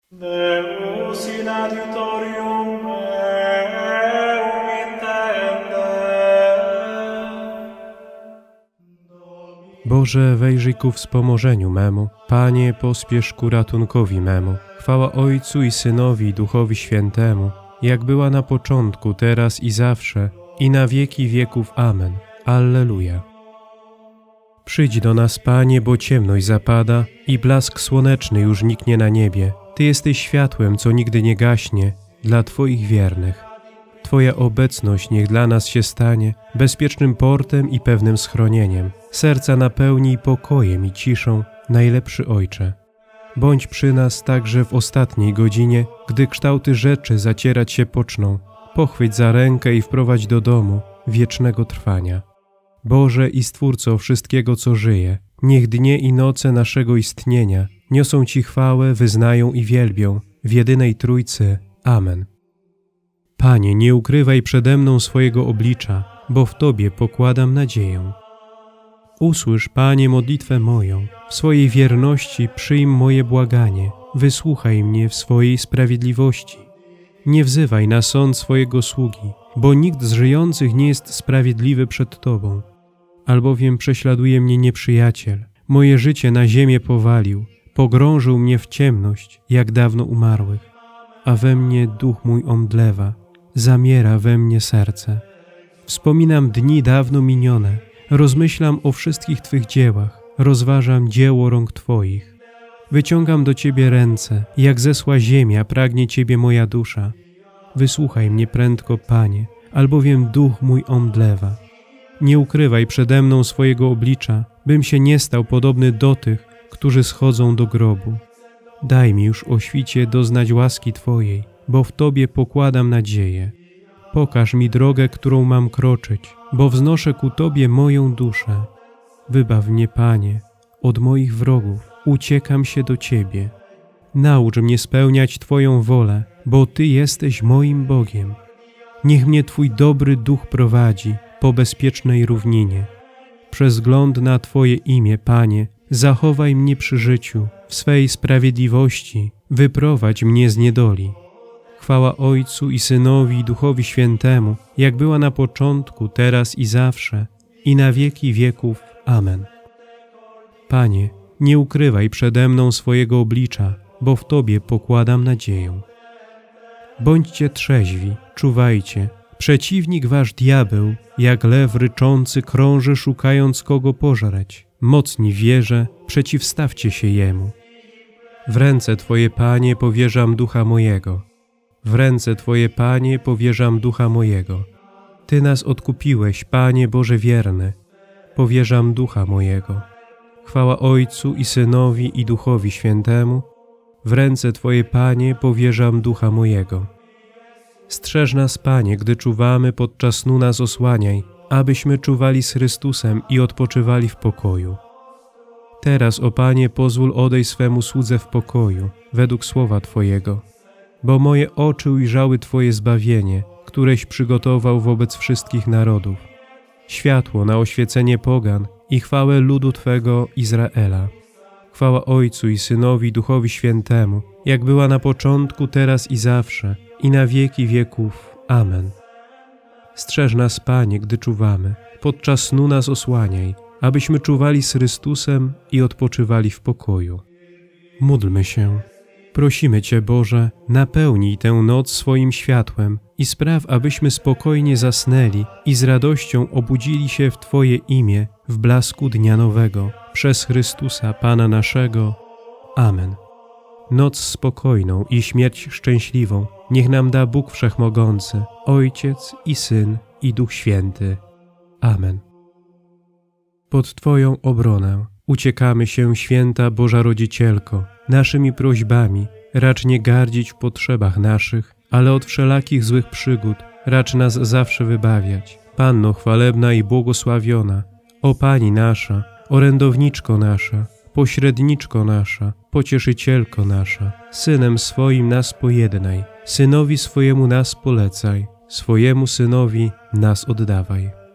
Deus in adiutorium meum intende. Boże, wejrzyj ku wspomożeniu memu. Panie, pospiesz ku ratunkowi memu. Chwała Ojcu i Synowi i Duchowi Świętemu, jak była na początku, teraz i zawsze, i na wieki wieków. Amen. Alleluja. Przyjdź do nas, Panie, bo ciemność zapada i blask słoneczny już niknie na niebie. Ty jesteś światłem, co nigdy nie gaśnie, dla Twoich wiernych. Twoja obecność niech dla nas się stanie bezpiecznym portem i pewnym schronieniem. Serca napełnij pokojem i ciszą, najlepszy Ojcze. Bądź przy nas także w ostatniej godzinie, gdy kształty rzeczy zacierać się poczną. Pochwyć za rękę i wprowadź do domu wiecznego trwania. Boże i Stwórco wszystkiego, co żyje, niech dnie i noce naszego istnienia niosą Ci chwałę, wyznają i wielbią w jedynej Trójcy. Amen. Panie, nie ukrywaj przede mną swojego oblicza, bo w Tobie pokładam nadzieję. Usłysz, Panie, modlitwę moją, w swojej wierności przyjm moje błaganie, wysłuchaj mnie w swojej sprawiedliwości. Nie wzywaj na sąd swojego sługi, bo nikt z żyjących nie jest sprawiedliwy przed Tobą. Albowiem prześladuje mnie nieprzyjaciel, moje życie na ziemię powalił, pogrążył mnie w ciemność, jak dawno umarłych. A we mnie duch mój omdlewa, zamiera we mnie serce. Wspominam dni dawno minione, rozmyślam o wszystkich Twych dziełach, rozważam dzieło rąk Twoich. Wyciągam do Ciebie ręce, jak zesła ziemia pragnie Ciebie moja dusza. Wysłuchaj mnie prędko, Panie, albowiem duch mój omdlewa. Nie ukrywaj przede mną swojego oblicza, bym się nie stał podobny do tych, którzy schodzą do grobu. Daj mi już o świcie doznać łaski Twojej, bo w Tobie pokładam nadzieję. Pokaż mi drogę, którą mam kroczyć, bo wznoszę ku Tobie moją duszę. Wybaw mnie, Panie, od moich wrogów, uciekam się do Ciebie. Naucz mnie spełniać Twoją wolę, bo Ty jesteś moim Bogiem. Niech mnie Twój dobry duch prowadzi po bezpiecznej równinie. Przez wzgląd na Twoje imię, Panie, zachowaj mnie przy życiu, w swej sprawiedliwości wyprowadź mnie z niedoli. Chwała Ojcu i Synowi i Duchowi Świętemu, jak była na początku, teraz i zawsze, i na wieki wieków. Amen. Panie, nie ukrywaj przede mną swojego oblicza, bo w Tobie pokładam nadzieję. Bądźcie trzeźwi, czuwajcie. Przeciwnik wasz diabeł, jak lew ryczący, krąży, szukając kogo pożreć. Mocni wierze, przeciwstawcie się jemu. W ręce Twoje, Panie, powierzam ducha mojego. W ręce Twoje, Panie, powierzam ducha mojego. Ty nas odkupiłeś, Panie Boże wierny. Powierzam ducha mojego. Chwała Ojcu i Synowi i Duchowi Świętemu. W ręce Twoje, Panie, powierzam ducha mojego. Strzeż nas, Panie, gdy czuwamy, podczas snu nas osłaniaj, abyśmy czuwali z Chrystusem i odpoczywali w pokoju. Teraz, o Panie, pozwól odejść swemu słudze w pokoju, według słowa Twojego. Bo moje oczy ujrzały Twoje zbawienie, któreś przygotował wobec wszystkich narodów. Światło na oświecenie pogan i chwałę ludu Twego Izraela. Chwała Ojcu i Synowi i Duchowi Świętemu, jak była na początku, teraz i zawsze, i na wieki wieków. Amen. Strzeż nas, Panie, gdy czuwamy, podczas snu nas osłaniaj, abyśmy czuwali z Chrystusem i odpoczywali w pokoju. Módlmy się. Prosimy Cię, Boże, napełnij tę noc swoim światłem i spraw, abyśmy spokojnie zasnęli i z radością obudzili się w Twoje imię w blasku dnia nowego, przez Chrystusa, Pana naszego. Amen. Noc spokojną i śmierć szczęśliwą niech nam da Bóg Wszechmogący, Ojciec i Syn i Duch Święty. Amen. Pod Twoją obronę uciekamy się, święta Boża Rodzicielko. Naszymi prośbami racz nie gardzić w potrzebach naszych, ale od wszelakich złych przygód racz nas zawsze wybawiać. Panno chwalebna i błogosławiona, o Pani nasza, orędowniczko nasza, pośredniczko nasza, pocieszycielko nasza, Synem swoim nas pojednaj, Synowi swojemu nas polecaj, swojemu Synowi nas oddawaj.